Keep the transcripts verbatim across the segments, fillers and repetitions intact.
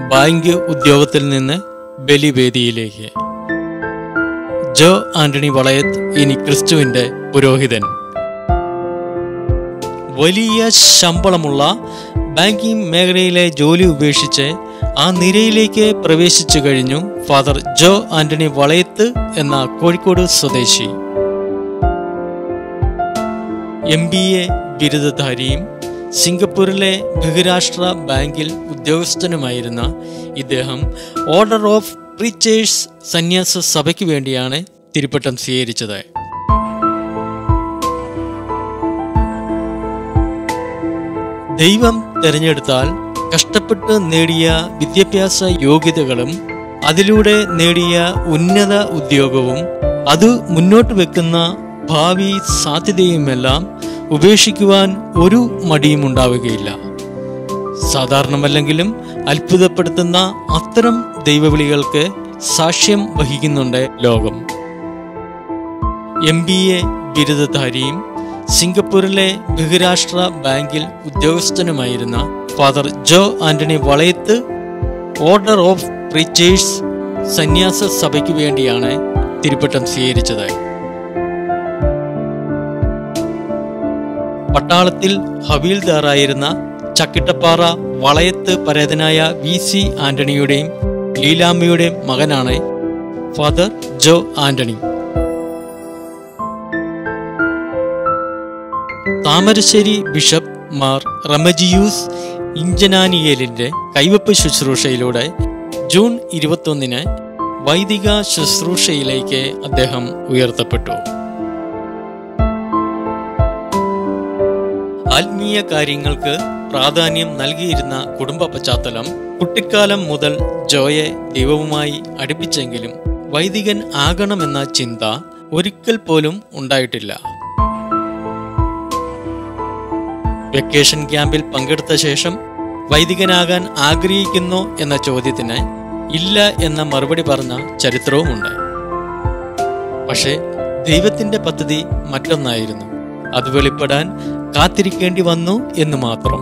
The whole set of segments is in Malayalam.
ബാങ്ക് ഉദ്യോഗത്തിൽ നിന്ന് ബലിവേദിയിലേക്ക്. ജോ ആന്റണി വളയത്ത് ഇനി ക്രിസ്തുവിന്റെ പുരോഹിതൻ. വലിയ ശമ്പളമുള്ള ബാങ്കിംഗ് മേഖലയിലെ ജോലി ഉപേക്ഷിച്ച് ആ നിരയിലേക്ക് പ്രവേശിച്ചു കഴിഞ്ഞു ഫാദർ ജോ ആന്റണി വളയത്ത് എന്ന കോഴിക്കോട് സ്വദേശി. എം ബി എ ബിരുദധാരിയും സിംഗപ്പൂരിലെ ബഹുരാഷ്ട്ര ബാങ്കിൽ ഉദ്യോഗസ്ഥനുമായിരുന്ന ഇദ്ദേഹം ഓർഡർ ഓഫ് പ്രീച്ചേഴ്സ് സന്യാസ സഭയ്ക്ക് വേണ്ടിയാണ് തിരുപ്പട്ടം സ്വീകരിച്ചത്. ദൈവം തെരഞ്ഞെടുത്താൽ കഷ്ടപ്പെട്ട് നേടിയ വിദ്യാഭ്യാസ യോഗ്യതകളും അതിലൂടെ നേടിയ ഉന്നത ഉദ്യോഗവും അത് മുന്നോട്ട് വെക്കുന്ന ഭാവി സാധ്യതയുമെല്ലാം ഉപേക്ഷിക്കുവാൻ ഒരു മടിയും ഉണ്ടാവുകയില്ല. സാധാരണമല്ലെങ്കിലും അത്ഭുതപ്പെടുത്തുന്ന അത്തരം ദൈവവിളികൾക്ക് സാക്ഷ്യം വഹിക്കുന്നുണ്ട് ലോകം. എം ബി എ ബിരുദധാരിയും സിംഗപ്പൂരിലെ ബഹുരാഷ്ട്ര ബാങ്കിൽ ഉദ്യോഗസ്ഥനുമായിരുന്ന father Jo Antony Valayath order of preachers സന്യാസ സഭയ്ക്ക് വേണ്ടിയാണ് തിരുപ്പട്ടം സ്വീകരിച്ചത്. പട്ടാളത്തിൽ ഹവീൽദാറായിരുന്ന ചക്കിട്ടപ്പാറ വളയത്ത് പരേതനായ വി സി ആന്റണിയുടെയും ലീലാമ്മയുടെയും മകനാണ് ഫാദർ ജോ ആന്റണി. താമരശ്ശേരി ബിഷപ്പ് മാർ റമജിയൂസ് ഇഞ്ചനാനിയേലിന്റെ കൈവപ്പ് ശുശ്രൂഷയിലൂടെ ജൂൺ ഇരുപത്തൊന്നിന് വൈദിക ശുശ്രൂഷയിലേക്ക് അദ്ദേഹം ഉയർത്തപ്പെട്ടു. ആത്മീയ കാര്യങ്ങൾക്ക് പ്രാധാന്യം നൽകിയിരുന്ന കുടുംബ പശ്ചാത്തലം കുട്ടിക്കാലം മുതൽ ജോയെ ദൈവവുമായി അടുപ്പിച്ചെങ്കിലും വൈദികൻ ആകണമെന്ന ചിന്ത ഒരിക്കൽ പോലും ഉണ്ടായിട്ടില്ല. വെക്കേഷൻ ക്യാമ്പിൽ പങ്കെടുത്ത ശേഷം വൈദികനാകാൻ ആഗ്രഹിക്കുന്നു എന്ന ചോദ്യത്തിന് ഇല്ല എന്ന മറുപടി പറഞ്ഞ ചരിത്രവുമുണ്ട്. പക്ഷേ ദൈവത്തിന്റെ പദ്ധതി മറ്റൊന്നായിരുന്നു. അത് വെളിപ്പെടാൻ കാത്തിരിക്കേണ്ടി വന്നു എന്ന് മാത്രം.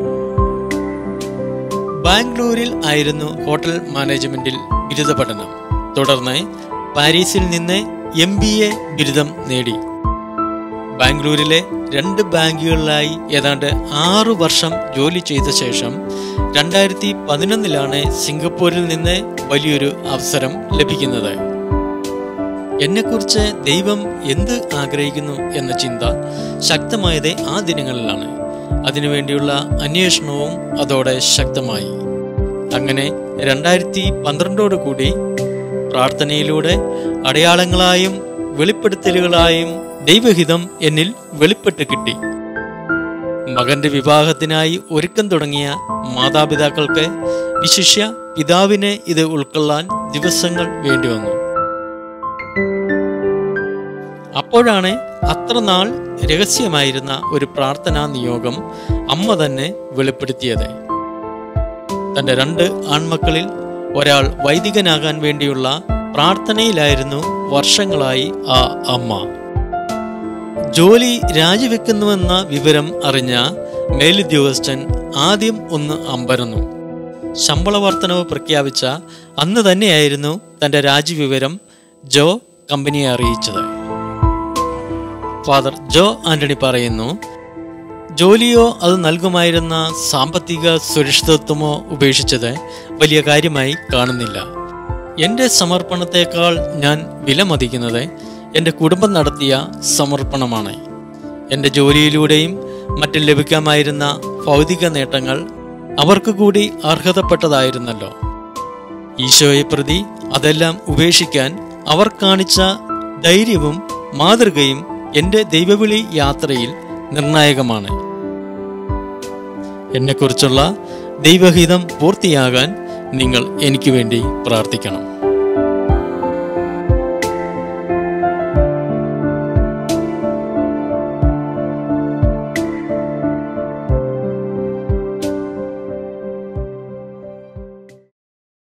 ബാംഗ്ലൂരിൽ ആയിരുന്നു ഹോട്ടൽ മാനേജ്മെന്റിൽ ബിരുദ പഠനം. തുടർന്ന് പാരീസിൽ നിന്ന് എം ബി എ ബിരുദം നേടി. ബാംഗ്ലൂരിലെ രണ്ട് ബാങ്കുകളിലായി ഏതാണ്ട് ആറു വർഷം ജോലി ചെയ്ത ശേഷം രണ്ടായിരത്തി പതിനൊന്നിലാണ് സിംഗപ്പൂരിൽ നിന്ന് വലിയൊരു അവസരം ലഭിക്കുന്നത്. എന്നെക്കുറിച്ച് ദൈവം എന്ത് ആഗ്രഹിക്കുന്നു എന്ന ചിന്ത ശക്തമായത് ആ ദിനങ്ങളിലാണ്. അതിനുവേണ്ടിയുള്ള അന്വേഷണവും അതോടെ ശക്തമായി. അങ്ങനെ രണ്ടായിരത്തി പന്ത്രണ്ടോടു കൂടി പ്രാർത്ഥനയിലൂടെ അടയാളങ്ങളായും വെളിപ്പെടുത്തലുകളായും ദൈവഹിതം എന്നിൽ വെളിപ്പെട്ട് കിട്ടി. മകന്റെ വിവാഹത്തിനായി ഒരുക്കം തുടങ്ങിയ മാതാപിതാക്കൾക്ക്, വിശിഷ്യ പിതാവിനെ ഇത് ഉൾക്കൊള്ളാൻ ദിവസങ്ങൾ വേണ്ടിവന്നു. അപ്പോഴാണ് അത്ര നാൾ രഹസ്യമായിരുന്ന ഒരു പ്രാർത്ഥനാ നിയോഗം അമ്മ തന്നെ വെളിപ്പെടുത്തിയത്. തന്റെ രണ്ട് ആൺമക്കളിൽ ഒരാൾ വൈദികനാകാൻ വേണ്ടിയുള്ള പ്രാർത്ഥനയിലായിരുന്നു വർഷങ്ങളായി ആ അമ്മ. ജോലി രാജിവെക്കുന്നുവെന്ന വിവരം അറിഞ്ഞ മേലുദ്യോഗസ്ഥൻ ആദ്യം ഒന്ന് അമ്പരന്നു. ശമ്പള വർധനവ് പ്രഖ്യാപിച്ച അന്ന് തന്നെയായിരുന്നു തന്റെ രാജിവിവരം ജോ കമ്പനിയെ അറിയിച്ചത്. ഫാദർ ജോ ആന്റണി പറയുന്നു, ജോലിയോ അത് നൽകുമായിരുന്ന സാമ്പത്തിക സുരക്ഷിതത്വമോ ഉപേക്ഷിച്ചത് വലിയ കാര്യമായി കാണുന്നില്ല. എൻ്റെ സമർപ്പണത്തെക്കാൾ ഞാൻ വിലമതിക്കുന്നത് എൻ്റെ കുടുംബം നടത്തിയ സമർപ്പണമാണ്. എൻ്റെ ജോലിയിലൂടെയും മറ്റും ലഭിക്കാമായിരുന്ന ഭൗതിക നേട്ടങ്ങൾ അവർക്ക് കൂടി അർഹതപ്പെട്ടതായിരുന്നല്ലോ. ഈശോയെ പ്രതി അതെല്ലാം ഉപേക്ഷിക്കാൻ അവർ കാണിച്ച ധൈര്യവും മാതൃകയും എൻ്റെ ദൈവവിളി യാത്രയിൽ നിർണായകമാണ്. എന്നെക്കുറിച്ചുള്ള ദൈവഹിതം പൂർത്തിയാകാൻ നിങ്ങൾ എനിക്ക് വേണ്ടി പ്രാർത്ഥിക്കണം.